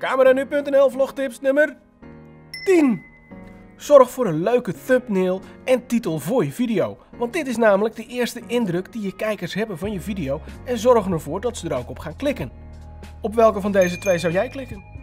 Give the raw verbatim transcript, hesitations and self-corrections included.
Cameranu punt n l vlogtips nummer tien. Zorg voor een leuke thumbnail en titel voor je video. Want dit is namelijk de eerste indruk die je kijkers hebben van je video en zorg ervoor dat ze er ook op gaan klikken. Op welke van deze twee zou jij klikken?